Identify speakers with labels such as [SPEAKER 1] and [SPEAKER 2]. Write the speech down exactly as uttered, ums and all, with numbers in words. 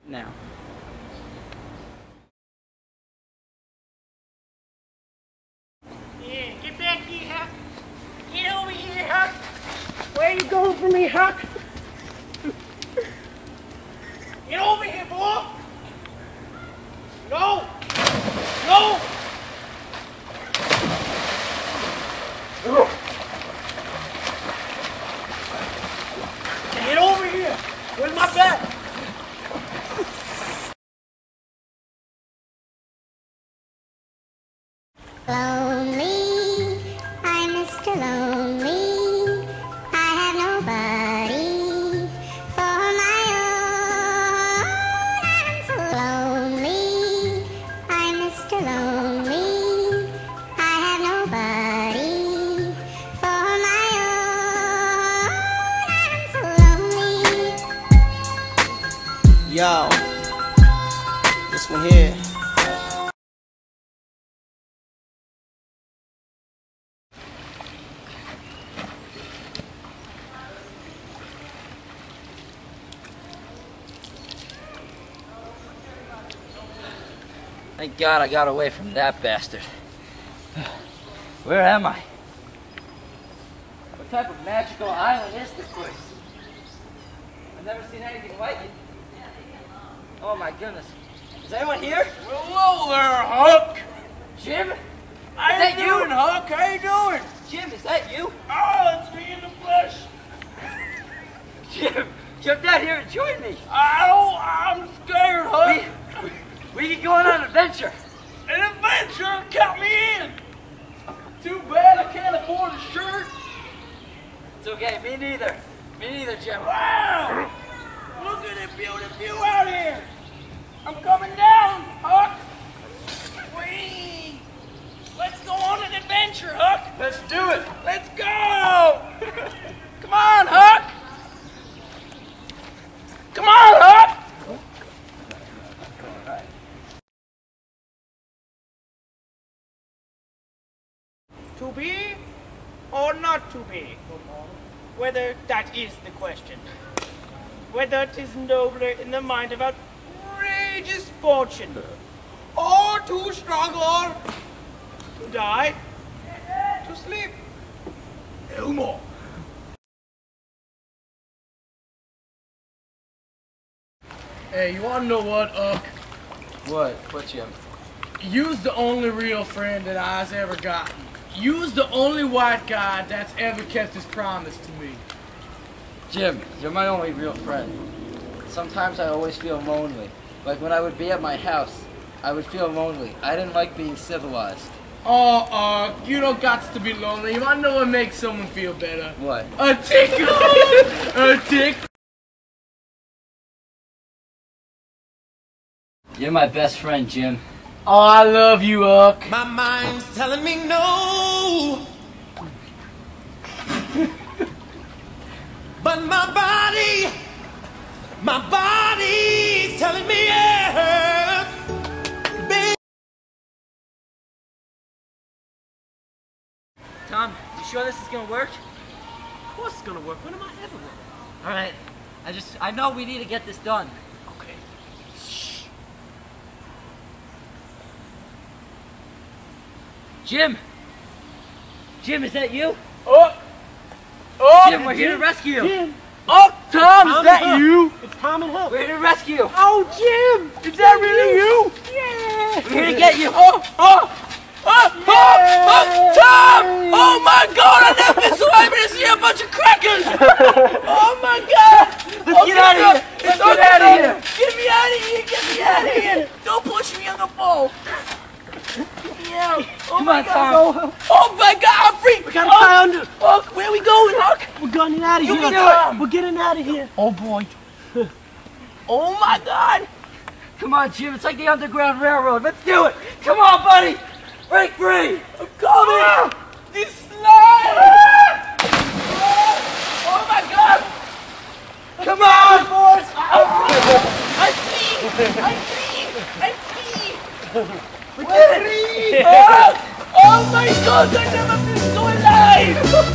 [SPEAKER 1] Now.
[SPEAKER 2] Yeah, get back here, Huck. Get over here, Huck. Where you going from me, Huck? Get over here, boy. No. No. Get over here. Where's my bat?
[SPEAKER 3] Lonely, I'm Mister Lonely. I have nobody for my own. I'm so lonely, I'm Mister Lonely. I have nobody for my own. I'm so lonely.
[SPEAKER 1] Yo, this one here. Thank God I got away from that bastard. Where am I? What type of magical island is this place? I've never seen anything like it. Oh my goodness. Is anyone here?
[SPEAKER 2] Well, hello there, Huck.
[SPEAKER 1] Jim?
[SPEAKER 2] How
[SPEAKER 1] Is that
[SPEAKER 2] you
[SPEAKER 1] you?
[SPEAKER 2] doing, Huck? How you doing?
[SPEAKER 1] Jim, is that you?
[SPEAKER 2] Oh, it's me in the flesh.
[SPEAKER 1] Jim, jump down here and join me.
[SPEAKER 2] Ow, I'm scared, Huck.
[SPEAKER 1] We, we can go on an adventure.
[SPEAKER 2] An adventure? Count me in. Too bad I can't afford a shirt.
[SPEAKER 1] It's okay, me neither. Me neither, Jim.
[SPEAKER 2] Wow! Look at the beautiful view out here. I'm coming down, Huck. Whee! Let's go on an adventure, Huck.
[SPEAKER 1] Let's do it.
[SPEAKER 2] Let's go! Come on, Huck. Come on, Huck. To be or not to be? Whether that is the question. Whether it is nobler in the mind of outrageous fortune, or to struggle, to die, to sleep, no more.
[SPEAKER 4] Hey, you wanna know what, Uck?
[SPEAKER 1] What? What, Jim?
[SPEAKER 4] You's the only real friend that I's ever gotten. You's the only white guy that's ever kept his promise to me.
[SPEAKER 1] Jim, you're my only real friend. Sometimes I always feel lonely. Like when I would be at my house, I would feel lonely. I didn't like being civilized.
[SPEAKER 4] Oh, Uck, you don't got to be lonely. You wanna know what makes someone feel better?
[SPEAKER 1] What?
[SPEAKER 4] A tickle! A tickle!
[SPEAKER 1] You're my best friend, Jim.
[SPEAKER 4] Oh, I love you, Uck.
[SPEAKER 5] My mind's telling me no, but my body, my body's telling me yes. Baby.
[SPEAKER 1] Tom, you sure this is gonna work?
[SPEAKER 2] Of course it's gonna work. When am I ever work?
[SPEAKER 1] All right. I just, I know we need to get this done.
[SPEAKER 2] Okay.
[SPEAKER 1] Jim! Jim, is that you?
[SPEAKER 2] Oh! Oh!
[SPEAKER 1] Jim, we're here to rescue you.
[SPEAKER 2] Jim! Oh, Tom, is that
[SPEAKER 4] Huck.
[SPEAKER 2] you? It's Tom and Huck.
[SPEAKER 1] We're here to rescue you.
[SPEAKER 2] Oh, Jim! Is that really you? Yeah!
[SPEAKER 1] We're here to get you.
[SPEAKER 2] Oh! Oh! Oh! Oh! Oh! Tom! Oh my God! I never been so happy to see a bunch of crackers! Oh my God!
[SPEAKER 1] Let's get out of here. Let's get out of here.
[SPEAKER 2] Get me out of here! Get me out of here! Don't push me on the ball! Yeah. Oh
[SPEAKER 1] Come
[SPEAKER 2] my
[SPEAKER 1] on,
[SPEAKER 2] God.
[SPEAKER 1] Tom.
[SPEAKER 2] Oh my God! I'm free! We
[SPEAKER 4] gotta
[SPEAKER 2] oh,
[SPEAKER 4] find it.
[SPEAKER 2] Huck, where we going, Huck?
[SPEAKER 4] We're getting out of
[SPEAKER 2] You
[SPEAKER 4] here.
[SPEAKER 2] can do it.
[SPEAKER 4] We're getting out of here.
[SPEAKER 2] Oh boy! Oh my God!
[SPEAKER 1] Come on, Jim. It's like the Underground Railroad. Let's do it. Come on, buddy. Break free.
[SPEAKER 2] I'm coming! Ah! This slide! Ah! Oh my God!
[SPEAKER 1] Come on, boys.
[SPEAKER 2] I'm free! I'm free! I'm free!
[SPEAKER 1] We did it.
[SPEAKER 2] Oh, oh my God! I've never been so alive!